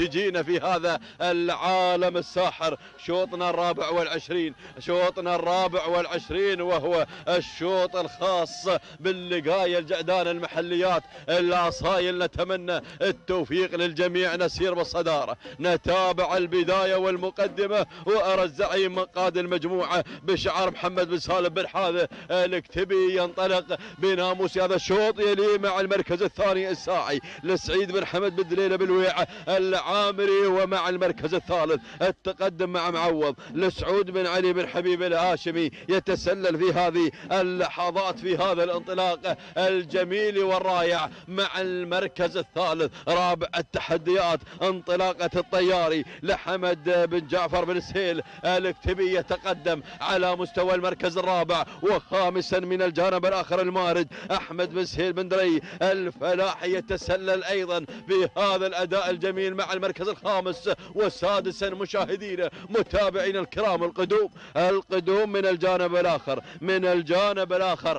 تجينا في هذا العالم الساحر. شوطنا الرابع والعشرين، شوطنا الرابع والعشرين، وهو الشوط الخاص باللقاية الجعدان المحليات الأصايل. نتمنى التوفيق للجميع، نسير بالصدارة، نتابع البداية والمقدمة، وأرى الزعيم من قاد المجموعة بشعار محمد بن سالم بن حاذة الكتبي ينطلق بناموس هذا الشوط. يلي مع المركز الثاني الساعي لسعيد بن حمد بن دليلة بالويعة العامري، ومع المركز الثالث التقدم مع معوض لسعود بن علي بن حبيب الهاشمي. يتسلل في هذه اللحظات في هذا الانطلاق الجميل والرائع مع المركز الثالث. رابع التحديات انطلاقة الطياري لحمد بن جعفر بن سهيل الكتبي يتقدم على مستوى المركز الرابع. وخامسا من الجانب الآخر المارد أحمد بن سهيل بن دري الفلاحي يتسلل أيضا في هذا الأداء الجميل مع المركز الخامس. وسادسا مشاهدينا متابعين الكرام القدوم من الجانب الآخر، من الجانب الآخر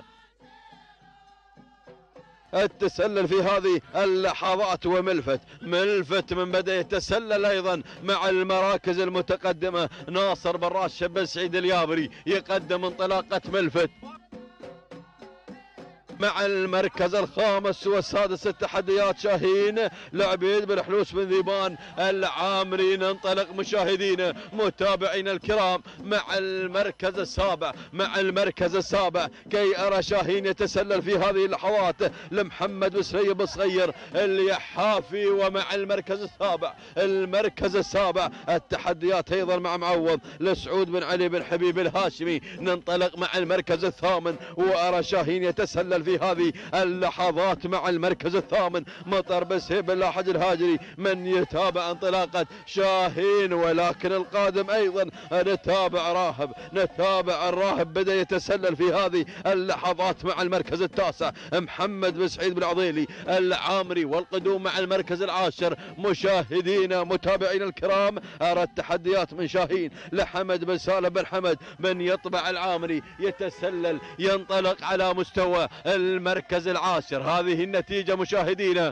التسلل في هذه اللحظات. وملفت من بدأ يتسلل أيضا مع المراكز المتقدمة. ناصر بن راشد بن سعيد اليابري يقدم انطلاقة ملفت مع المركز الخامس والسادس التحديات شاهين لعبيد بن حلوس بن ذيبان العامري. ننطلق مشاهدينا متابعين الكرام مع المركز السابع كي أرى شاهين يتسلل في هذه اللحظات لمحمد بن سليم بن صغير اليحافي. ومع المركز السابع التحديات أيضا مع معوض لسعود بن علي بن حبيب الهاشمي. ننطلق مع المركز الثامن وأرى شاهين يتسلل في هذه اللحظات مع المركز الثامن مطر بن سهيب بن لاحج الهاجري من يتابع انطلاقة شاهين. ولكن القادم أيضا نتابع الراهب بدأ يتسلل في هذه اللحظات مع المركز التاسع محمد بن سعيد بن عضيلي العامري. والقدوم مع المركز العاشر مشاهدينا متابعين الكرام أرى التحديات من شاهين لحمد بن سالم بن حمد من يطبع العامري يتسلل ينطلق على مستوى المركز العاشر. هذه النتيجة مشاهدينا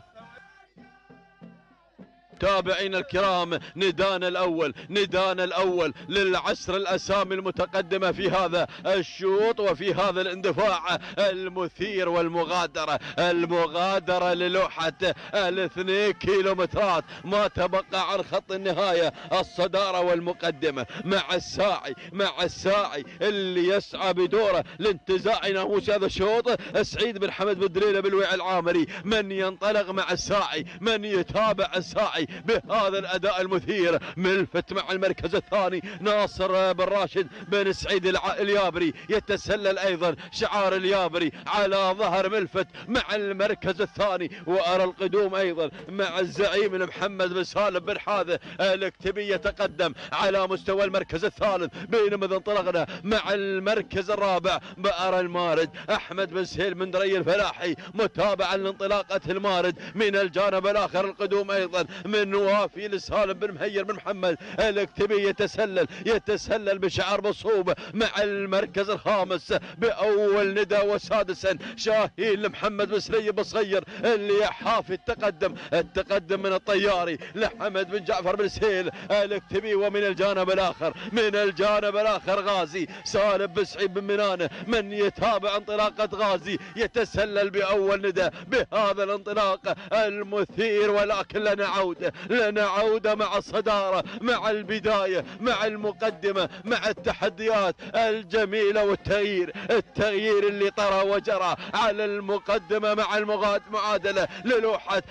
تابعين الكرام. ندانا الأول للعشر الأسامي المتقدمة في هذا الشوط وفي هذا الاندفاع المثير والمغادرة للوحة 2 كيلومترات ما تبقى عن خط النهاية. الصدارة والمقدمة مع الساعي اللي يسعى بدوره لانتزاع ناموس هذا الشوط سعيد بن حمد بن دليلة بالويع العامري. من ينطلق مع الساعي، من يتابع الساعي بهذا الأداء المثير. ملفت مع المركز الثاني ناصر بن راشد بن سعيد اليابري يتسلل أيضا شعار اليابري على ظهر ملفت مع المركز الثاني. وأرى القدوم أيضا مع الزعيم محمد بن سالم بن حاذة الكتبي يتقدم على مستوى المركز الثالث. بينما إذا انطلقنا مع المركز الرابع بأرى المارد أحمد بن سهيل بن دري الفلاحي متابعا لانطلاقة المارد. من الجانب الآخر القدوم أيضا من وافي لسالم بن مهير بن محمد الكتبي يتسلل بشعار مصوب مع المركز الخامس بأول ندى. وسادسا شاهين لمحمد بن سليم بن صغير اللي يحافي التقدم من الطياري لحمد بن جعفر بن سهيل الكتبي. ومن الجانب الآخر غازي سالم بن سعيد بن منانه من يتابع انطلاقة غازي يتسلل بأول ندى بهذا الانطلاق المثير. ولكن لنا عودة مع الصدارة مع البداية مع المقدمة مع التحديات الجميلة والتغيير اللي طرى وجرى على المقدمة مع معادلة للوحة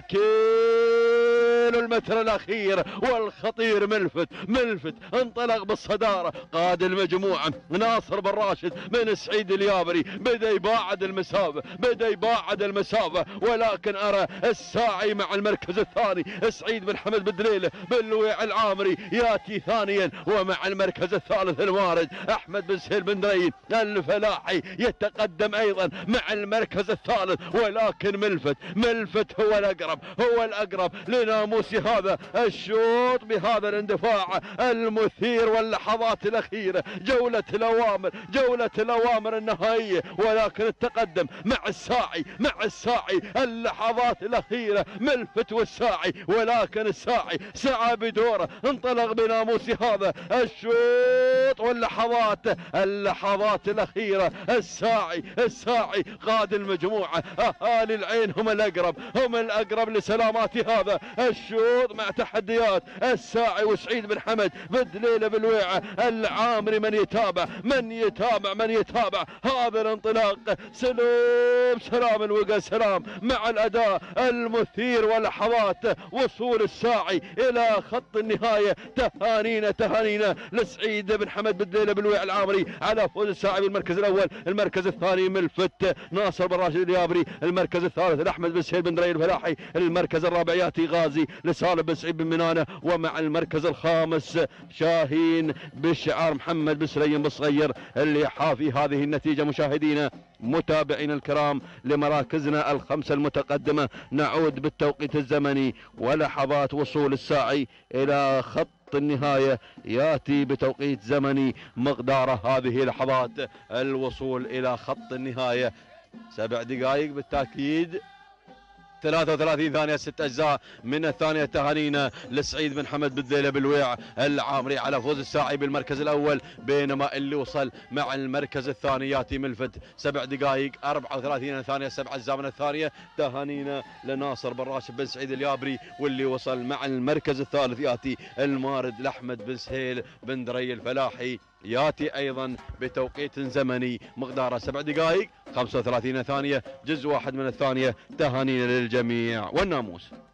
المتر الأخير والخطير. ملفت انطلق بالصدارة قاد المجموعة ناصر بن راشد بن سعيد اليابري بدأ يباعد المسافة. ولكن أرى الساعي مع المركز الثاني سعيد بن حمد بن دليلة بالويع العامري ياتي ثانيا. ومع المركز الثالث المارد أحمد بن سهيل بن دري الفلاحي يتقدم أيضا مع المركز الثالث. ولكن ملفت هو الأقرب لناموس الناموسي هذا الشوط بهذا الاندفاع المثير واللحظات الأخيرة. جولة الأوامر النهائية، ولكن التقدم مع الساعي اللحظات الأخيرة ملفت والساعي، ولكن الساعي سعى بدوره، انطلق بناموسي هذا الشوط اللحظات الأخيرة. الساعي قاد المجموعة. أهالي العين هم الأقرب لسلامات هذا الشوط مع تحديات الساعي وسعيد بن حمد بالدليلة بالويعة. العامري من يتابع هذا الانطلاق. سلام الوقا، سلام مع الأداء المثير ولحظات وصول الساعي إلى خط النهاية. تهانينا لسعيد بن حمد بالدليلة بالويعة العامري على فوز الساعي بالمركز الأول. المركز الثاني ملفت ناصر بن راشد اليابري. المركز الثالث لأحمد بن سهيل بن دري الفلاحي. المركز الرابع ياتي غازي لسالم بن سعيد بن منانة. ومع المركز الخامس شاهين بشعار محمد بن سليم بن صغير. اللي حافي هذه النتيجة مشاهدينا متابعينا الكرام لمراكزنا الخمسة المتقدمة. نعود بالتوقيت الزمني ولحظات وصول الساعي إلى خط النهاية ياتي بتوقيت زمني مقداره هذه لحظات الوصول إلى خط النهاية 7 دقائق بالتأكيد 33 ثانية 6 أجزاء من الثانية. تهانينا لسعيد بن حمد بالذيلة بالويع العامري على فوز الساعي بالمركز الأول، بينما اللي وصل مع المركز الثاني ياتي ملفت 7 دقائق 34 ثانية 7 أجزاء من الثانية. تهانينا لناصر بن راشد بن سعيد اليابري، واللي وصل مع المركز الثالث ياتي المارد لأحمد بن سهيل بن دري الفلاحي، ياتي أيضا بتوقيت زمني مقداره 7 دقائق 35 ثانية جزء واحد من الثانية. تهانينا للجميع والناموس.